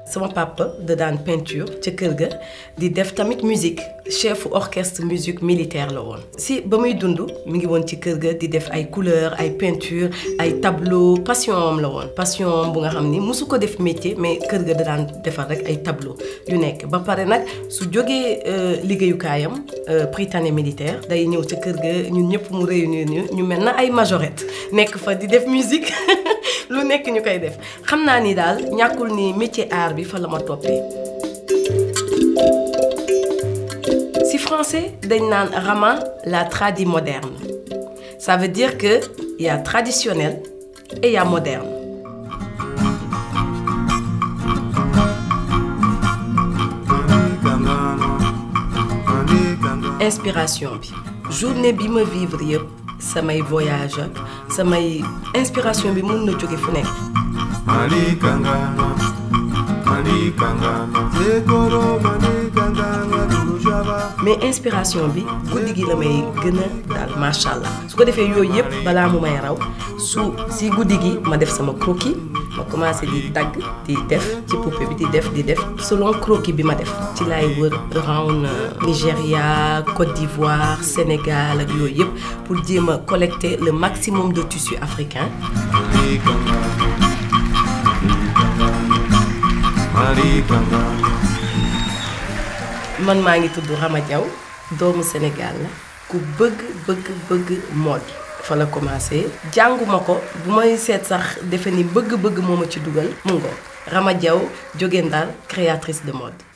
sama papa da daan peinture ca kër ga di def tamit musique chef orchestre musique militaire la woon si ba muy dund mi ngi woon ci kër ga di def ay couleurs ay peinture ay tableau passion am la woon passion bu nga xam ni mosu ko def métier mais kër ga da daan defar rek ay tableau yu nekk ba pare nag su jógee liggéeyukaayam Prytanée militaire day ñëw ca kër ga ñun ñëpp mu réunir ñu mel na ay majorette nekk fa di def musique lu nekk ñu koy def xam naa ni daal ñàkkul ni métier art bi fa la ma toppee. Si français dañ naan Rama la tradi moderne ça veut dire que il y a traditionnel et il y a moderne. Inspiration bi journée bi ma vivre yëpp samay voyage ak samay inspiration bi mën na jóge fu nekk. mais inspiration bi guddi gi la may gën a daal macha allah su ko defee yooyu yëpp balaa mu may raw si guddi gi ma def sama croquis ma commencé di dagg di def ci poupée bi di def selon croquis bi ma def ci laay wër round Nigéria Côte d'Ivoire Sénégal ak yooyu yëpp pour jéem a collecter le maximum de tissu africain. man maa ngi tudd Rama Diaw doomu Sénégal la ku bëgg mode fa la commencé jànguma ko bu may seet sax defe ni bëgg moo ma ci dugal mu ngoog Rama Diaw jóge Ndar créatrice de mode.